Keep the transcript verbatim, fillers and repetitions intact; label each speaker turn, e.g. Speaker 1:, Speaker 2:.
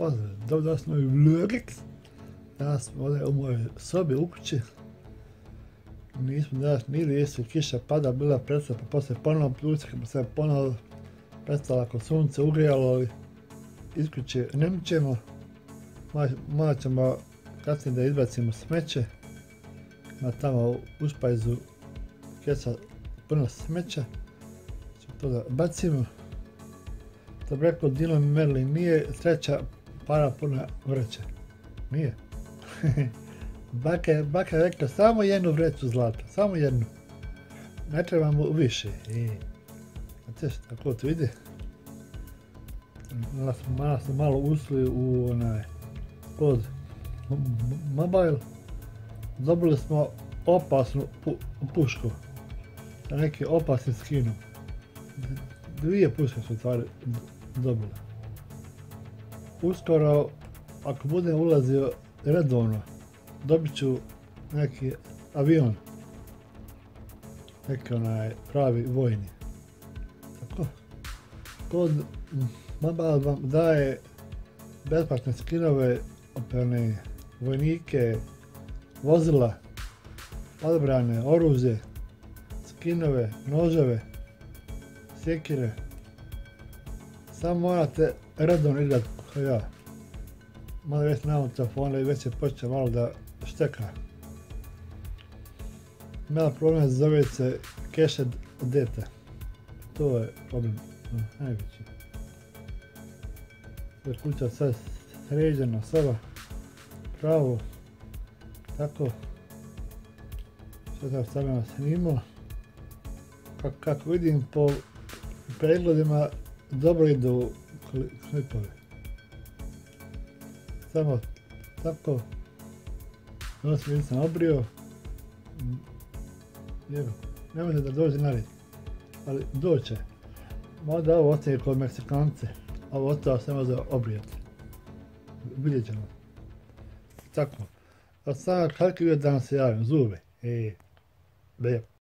Speaker 1: pozdrav, dobro smo i vlogik. Danas smo ovdje u mojoj sobi u kući. Nismo danas nigdje, jesu kiša pada, bila predstava, pa poslije ponovno pljučka, pa se ponovno predstava ako sunce ugrijalo, ali iz kuće ne mićemo. Morat ćemo kasnije da izbacimo smeće. Ima tamo u špajzu keca puno smeća. Ćemo to da bacimo. To bi rekao Dylan Merlin, nije sreća para puna vreća. Nije. Baka, baka je rekla samo jednu vreću zlata, samo jednu. Ne trebamo više. E, znate šta, tako to ide. Malo smo malo ušli u onaj kod mobile. Dobili smo opasnu pu, pušku. Sa nekim opasnim skinom. Dvije puške su stvari dobili. Uskoro, ako budem ulazio redovno, dobit ću neki avion. Neki onaj pravi vojni. Tako. Kod Mobile vam daje besplatne skinove, operne vojnike, vozila, odbrane, oružje, skinove, noževe, sjekire. Samo morate redovno igrati kao ja. Malo već na ovom telefonu i već je počeo malo da šteka. Ima problem, zove se cached data. To je problem najveći. Sve kuća sad sređena, soba, pravo, tako. Sve sam stavljeno snimao. Kako, kako vidim po pregledima dobro idu klipovi. Samo tako. Nos mi nisam obrio. Evo, ne može da dođe na red. Ali doće. Možda ovo ostaje kod Meksikance. Ovo ostao se može obrijati. Vidjet ćemo. Tako. A sad kako je da nam se javim? Zube. E, be.